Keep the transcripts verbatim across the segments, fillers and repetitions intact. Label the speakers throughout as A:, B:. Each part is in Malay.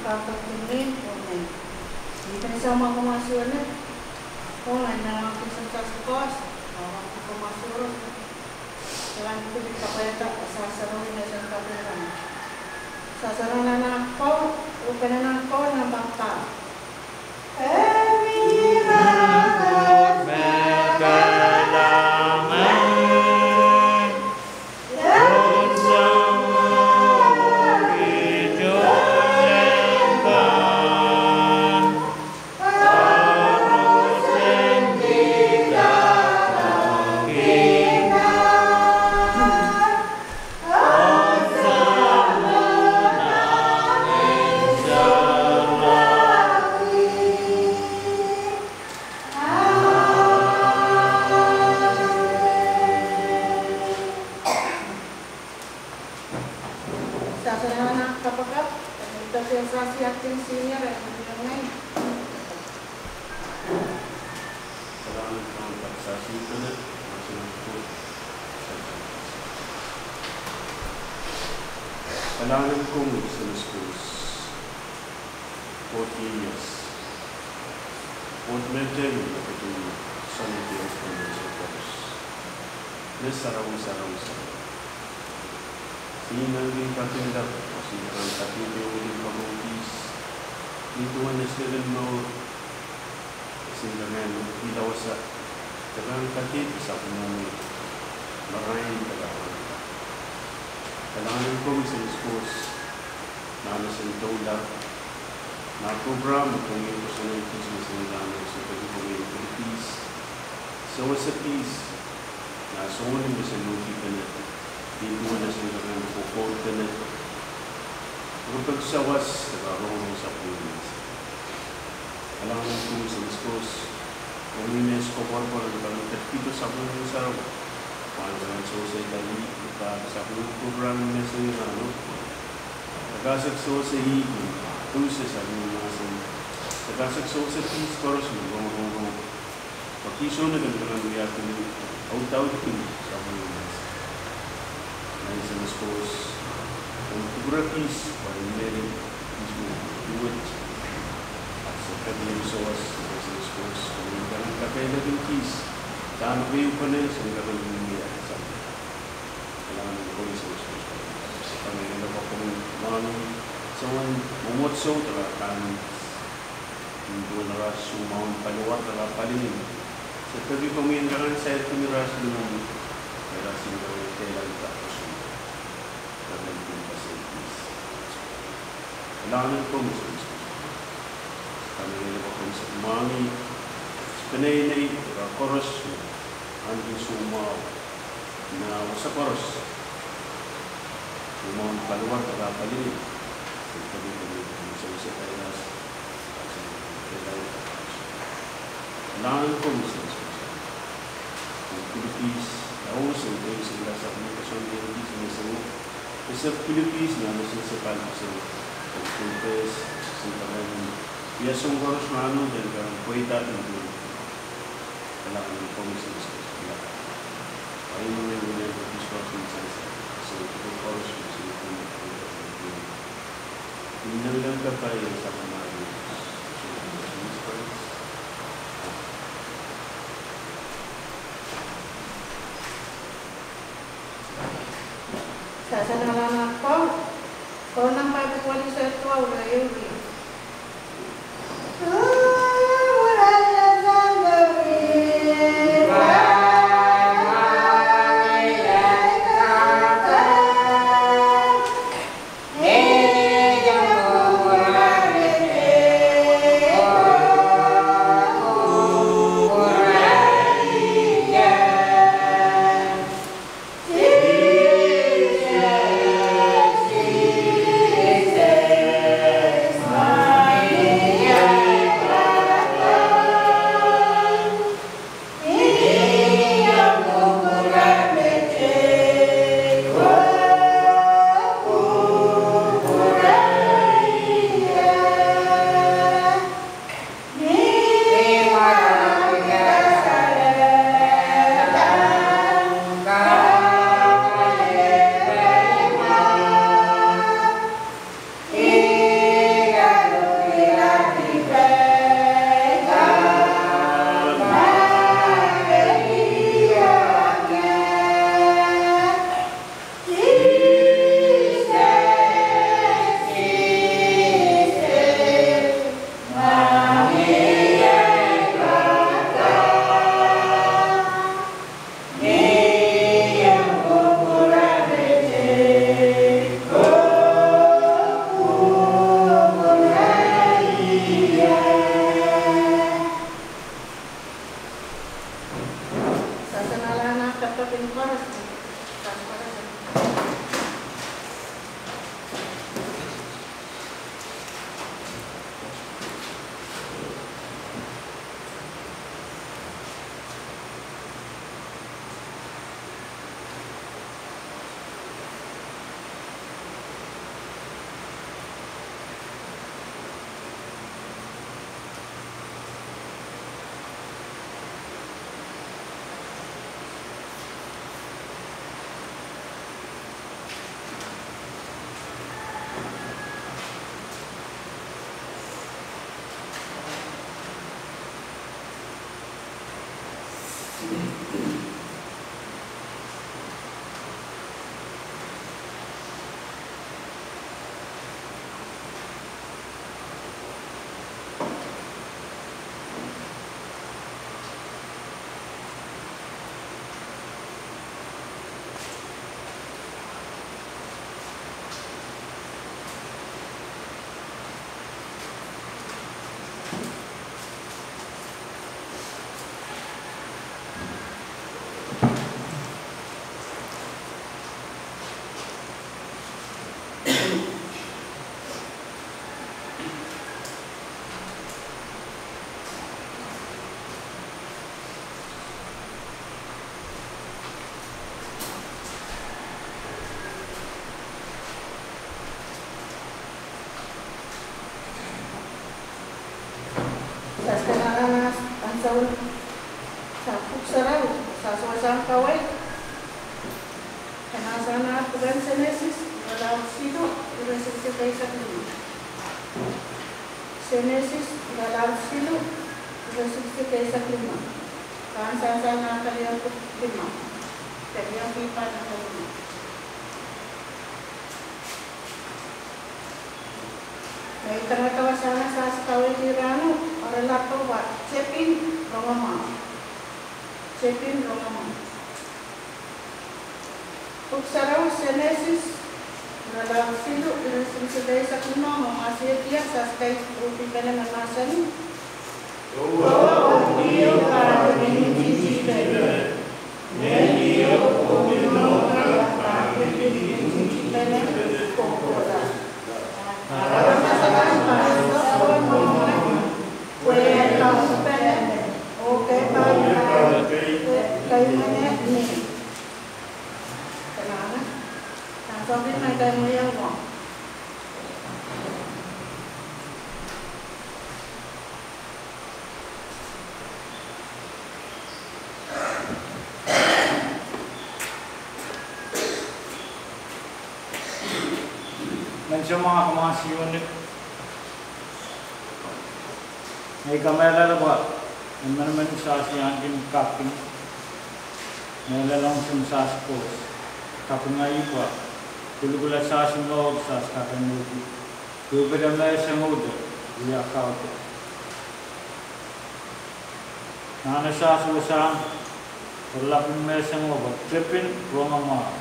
A: nakakatingin. Hindi ka nisama kumasulat. Kung ano na ako sa taskos, ako kumasulat. Kailangan ko dito kapayata, sasarawin na isang kabilang. Sasaraw na na ako, upa na na ako ng bangka. Every marathon,
B: Kailangan kong sa schools fourteen years. What mental to sanity of financial course. This sarang sarang sarang. Sinang din katinda o sinang katinda o din pamungkis. Dito ang nasirin mo sinang ilaw sa tagang katit sa kumuni. Maraming kailangan. Kailangan ko sa schools na ano sa itola na program kung yung gusto na ito sa sinilano sa pag-ibigay ng peace. So sa peace na suunin mo sa luti ka na dito na sila na napupod ka na kung pagsawas nakaroon sa pulis. Kailangan ko sa schools kung yung UNESCO corpor na kalagkat dito sa pulis sa araw. Pangalaman sa sa Italy, sa program na sa Irano, nagkasakso sa higi, tusa sa mga sa nagkasakso sa peace course mo, gong-gong-gong. Pakiso na ganda ng yakin ng out-out sa mga nasa. Ngayon sa mas course, ang pura peace, parang meron, peace mo, do it. At sa kabilang soas, sa mas course, kung yung ganang kapela ng peace, Tano kayo pa na sa mga nangyayari sa akin. Kailangan ko yung sa usos. Sa Panginoon ako kung mga sa mga mumotso, talagang hindi na ras sumawang paluwa, talagang palingin. Sa tabi pamindaran sa ito ni ras lumang may rasin na rin kailan tapos yung nagagawin pa sa itis. Kailangan ko yung sa usos. Sa Panginoon ako kung sa umami, Kanay-nay, koros ang sumaw na sa koros. Sumaw ang paluwag at kapalin. Sabi-sabi sa isa kailas. Kailangan ko sa isa. Ang Philippines, naos ang tayo sila sa komunikasyon ng Philippines. Sa Philippines, na nasa sa kalpasan. Pag-Pulpes, sa Panginoon. Iyasong koros na ano, dahil ka ang puweta at nagulong. Kailangan ng komisyon sa isla. Ayun mo yung ulit ng discourse sa isa. So, ito yung chorus mo sa ito yung pagkakas. Hinalang ka tayo sa kamari.
A: Sasanalan ako. Kung nang pagkakwali sa ito, wala yun.
C: Yes.
A: Saskanana ansawul sapuk sarau saswasang kawai kanasana tugan senesis dalam situ resisi kaisak ini senesis dalam situ resisi kaisak lima kan sasana kalian lima kalian pipa lima May tengah-tengah sana sa sekawal tirano para lato ba cepin rongama cepin rongama uksaraw senesis dalam silu irasin sedai sa kuno masih dia sa sky rupi kana nasan oh dio para ini bebe medio pomino para para ini bebe kokora para masalah para puede causar o que para que mana ni kenapa langsung di mana mau yang mau
C: Mencoba kemasian ni, ni kamera lepas, mana-mana sasi angin kaping, mana langsung sasi pos, kaping ayu apa, gula-gula sasi log sasi kaping lagi, gula berdamai semua, dia kau tu. Nana sasi besar, berlapin mai semua, bercepin rongama.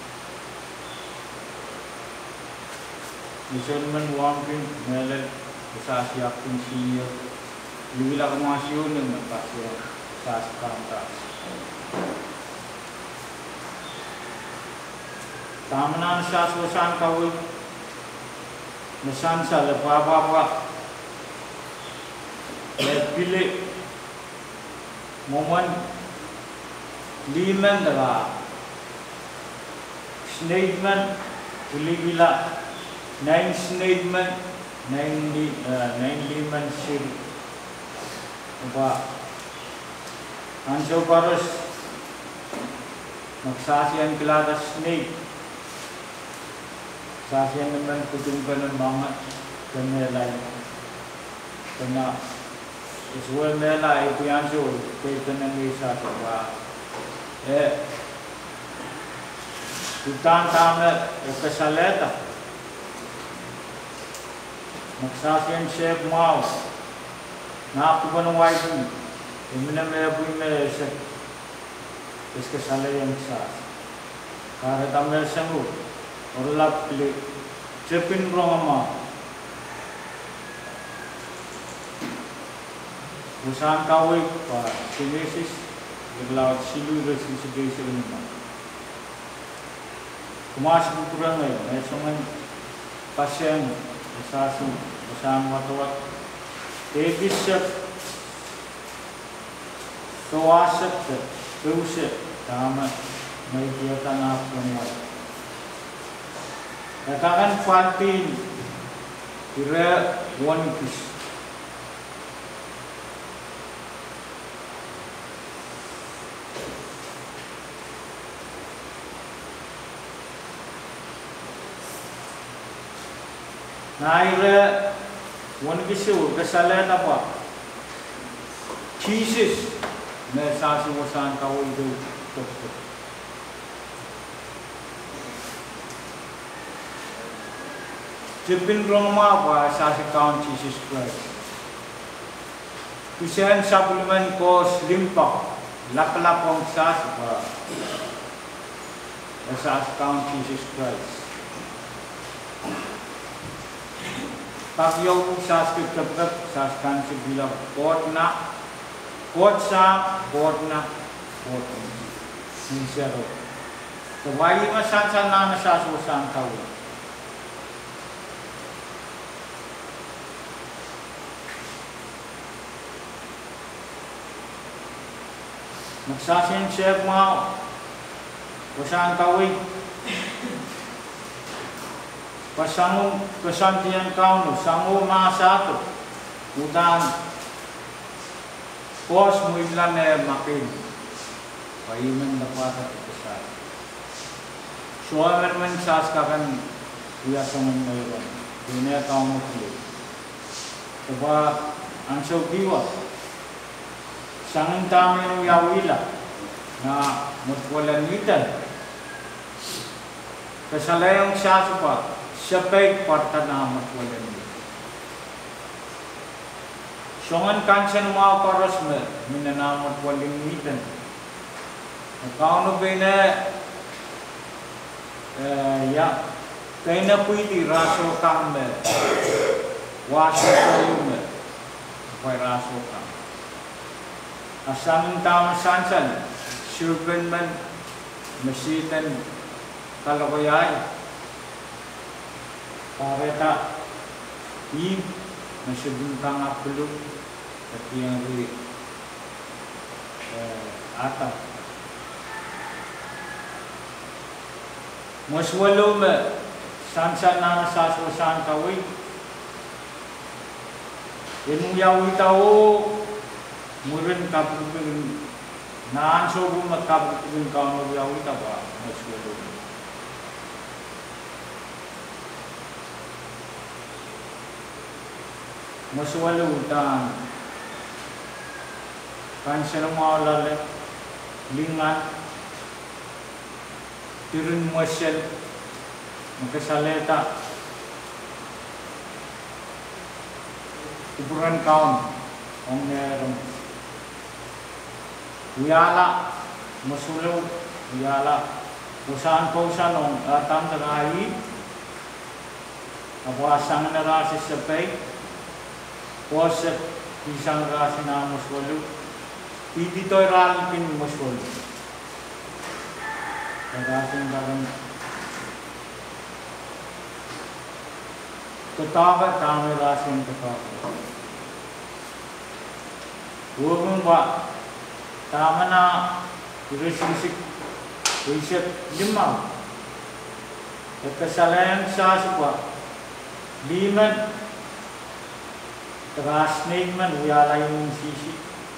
C: Misalnya wampin melek besar siap fungsinya, bila kemasian dengan pasien sas kantas. Tamanan sas wasan kau, mesan sal apa apa, pilih momen lima dah, statement pilih bila. Nine statement, nine di, nine liman sir, apa? Ansau paras, maksasian kelada snake, sasian dengan kutumkan banget, kemelai, kena, sesuai melai itu ansau, kita nanti satu apa? Eh, hutan tamat, kesaleta. Maksasian chef mau, nak tu pun wajib. Ini mana pun mana chef, इसके साले yang sah. Karena tampil sanggup, orang lap pilih cepin rongama. Usaha kawai pak, sinesis, berlaut silu resi sedih sebenarnya. Kemas kurang lagi, macam pasien. Sasi, bersama tuat, tebiset, tuaset, tuset, tamat, media tanah pemuat. Katakan fantin, kira one piece. Naira one bisu kesalan apa? Cheeses, mesasi wasan kau itu betul. Jepin rongma apa? Sasi kaun cheeses price. Kusen supplement cost limpa, lap-lapong sasi apa? Sasi kaun cheeses price. Tapi yang sas ketep sas kan sebilang kot nak, kot sam, kot nak, kot ini. Sincero. Kewaji macam sana sas usang kau. Magsasin siya mau. Kusang kawin. Pasangu kesantian kau nu sangu masato. Udan pos muidlan ne makin. Paiman dapat besar. Suaman men sas kakan biasa mengayoran. Ini kau mau pilih. Sebab ansau kiwa. Sangin tamu yawila na mutwalan nitan. Kesalayang sas pa siapay parta na mutwalan nitan. Songan kansan mau paras me minana mutwalan nitan. Kau nu bina ya kaya na pwede raso kang me waso kayo me kaya raso kang. Asam tama sansan, surben man, masinan kalakayay. Pareta, ib, masibintang apulog, at yung atap. Maswalo me, sansan na nasaswasan kawin. Yung yawi tao, murin kapupin naan sobo magkapupin kau no yawi taba maswalo. Maswalo dan kansa na mawalala lingan tirin masyal magkasaleta ukuran kaun ang meron. Uyala, masulaw, uyala. Kusaan po siya nung atang nagahi. Abuasang narasi sa pay. Posat, isang rasi na masulaw. Hindi to'y ralipin masulaw. Narasing bagang tatawa, tama rasing tatawa. Huwag mong ba tama na relationship isip lima. At kasalayan sa aswa liman trasnate man uyala yung sisi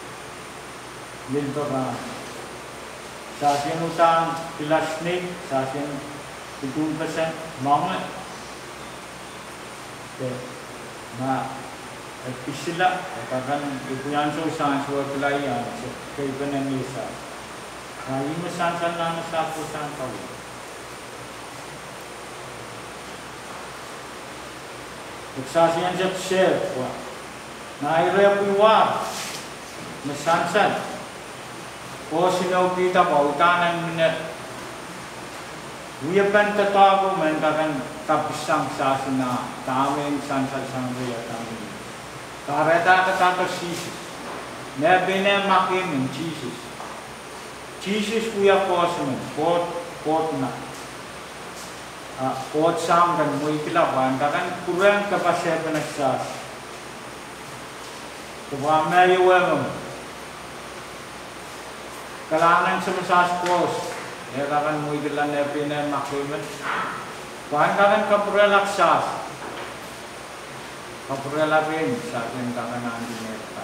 C: linto ka sa asin utang pilasnate sa asin pitong percent mga na at isila katakan ipuyan so sa suwa pelayan kay pananisa ay masansan na sa pusan tao eksasian jat chef wa na ire puwa masansan o sinaw kita ba utanan minute wiyapan tatago man kakan kapisang sa sina taming sansan sang riya taming kareta kata Jesus, nebene makin Jesus. Jesus kuya kosmen, pot pot na, ah pot sam kan mui kilapan, kan kurang kapasya penaksas. Tuwa may uwem, kalangan sumasas pos, ya kan mui kilan nebene makin, kuan kan kapura laksas. Kapuralapin sa ating kakanaan dineta.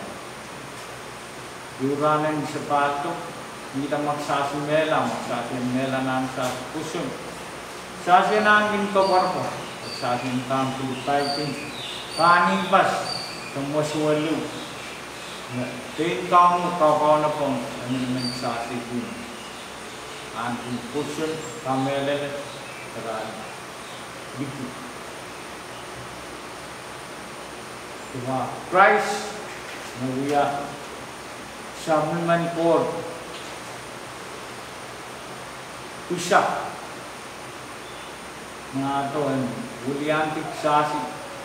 C: Yuranan sepatu, kita magsasimela, magsasimela na sa puso. Sasinangin ko korpo, sasintang tulipaitin, kanipas, tumuswalo. Tingin ka mo, kakaw na po, ano naman sasigin. Anting puso, kamelele, karali, dikit. Diba? Christ nawiya sa manikor isak nga ito uliantik sasi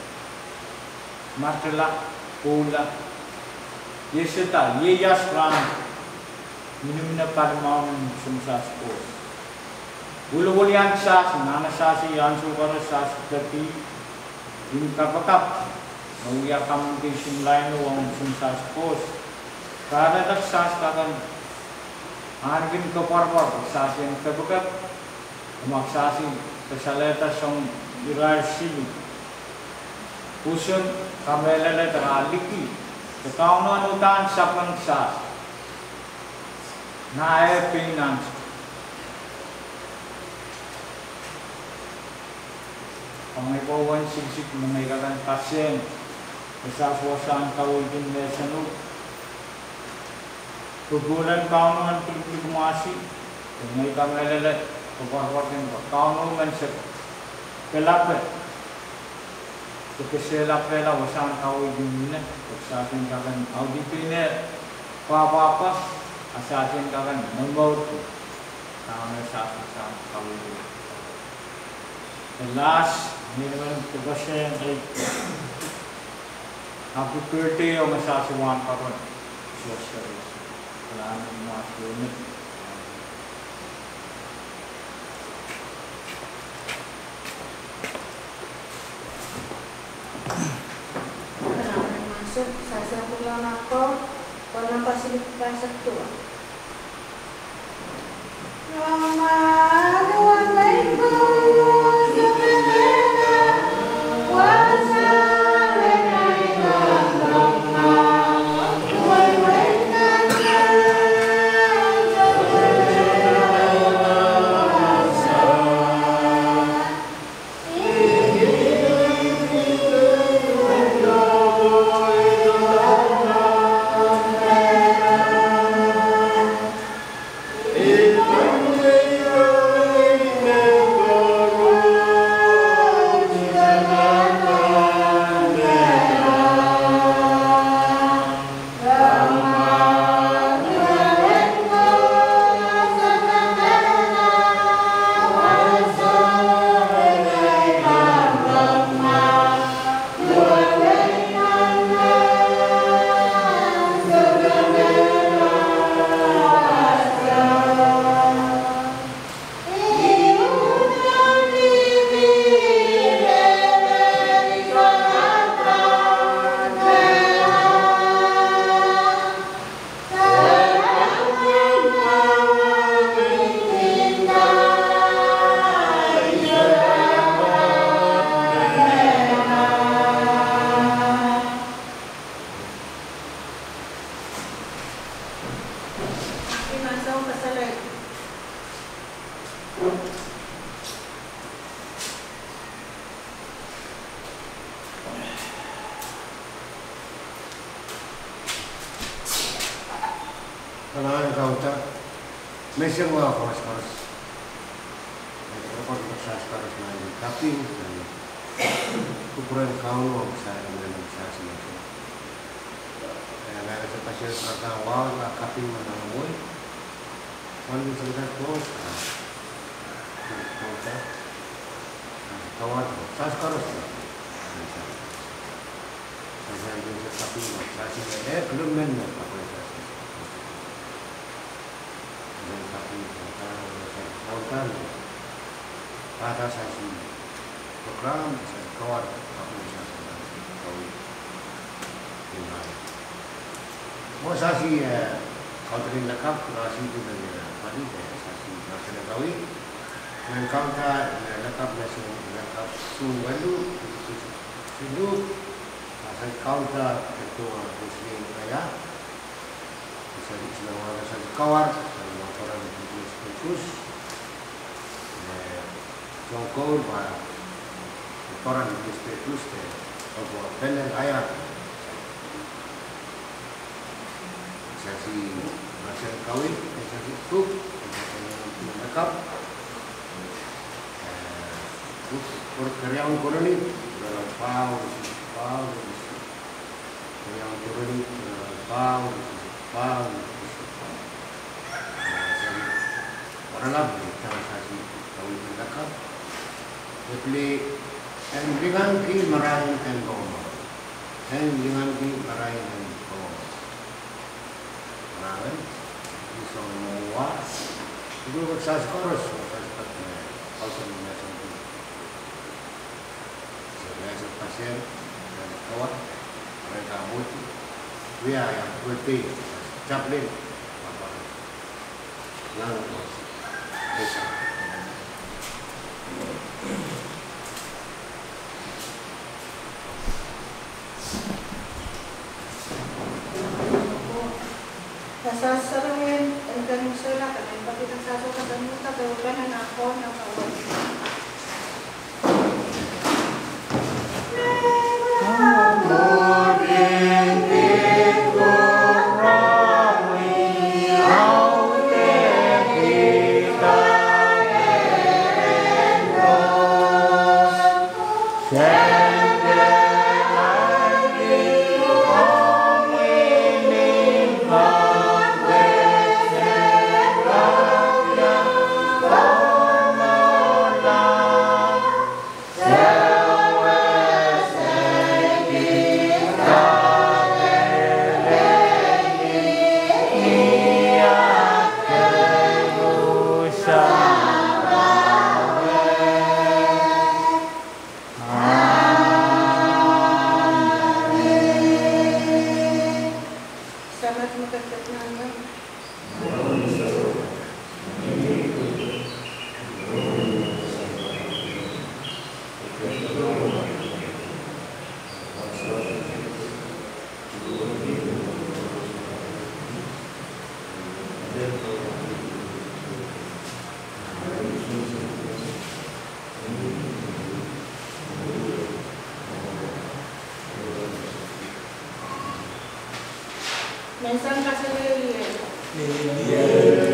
C: matala pula yesita yeyas ram minumina parimawin sumasas ko ulu-uliantik sasi nana sasi yansu karo sasi tapi yung kapakap Nauya communication line wong sunsas post. Kada taksas kakan Angin ke parpar, sasin ke bekat, maksasi kesaleta som irasi, pusun kamelele teraliki, ketaunan utan sapan sas, nae pinan. Pangibawan sigsig mengairakan pasien, kesasuasan kau ingin lesanu. Kebulan kaunan pilih masih, dengan kami lelak kebahagiaan kaunan mensep, kelap, kekeselap lelah wasan kau ini, kesasin kawan audit ini, apa apa, asasin kawan membaut, kaunan satu satu kau ini. Last, ini memang kebahagiaan saya. Aku kerja yang masasuan kawan, sosial. Selamat masuk ini.
A: Kenapa masuk? Saya pulang apa? Kalau pasti pasal tu. Nama Tuhan Bapa.
D: Kenangan kau tak, mesem wah kau sekarang, berapa besar sekarang nanti, tapi ukuran kau wah besar dengan besar semacam. Yang ada sepasien sekarang wah tak kaping mana mui, mana sebentar kau sekarang, kau tak, kawan besar sekarang. Saya juga kaping besar semacam, eh belum mana apa yang tapi kontan pada sesi program saya kawan aku bisa tahu ini. Mau sesi counseling lekap kurasi itu dari tadi sesi nasional kawi dan counter lekap nasional lekap sungguh itu saya counter ketua muslim saya bisa disebut sesi kawan orang tulis khusus, jongkol pada orang tulis khusus deh, kalau benar ayat, sesi nasional kawin, sesi kub, sesi lekap, karyawan koloni dalam pau, pau, karyawan koloni dalam pau, pau. Dalam transaksi kawin lekap, jadi yang dengan ki meraih dan koma, yang dengan ki meraih dan koma, meraih di semua itu bersaksi koros, bersaksi pada kausalnya sendiri. Sebagai pasien dan kawan mereka mutu, dia yang berarti caplin.
B: Salamat po. Isa.
A: Nasasarawin, ang ganun sila, kaya bakit ang sasakasan mo, tagawagan na ako ng kawan. Salamat magagkat namin. Minsan kasi,
C: Yeah.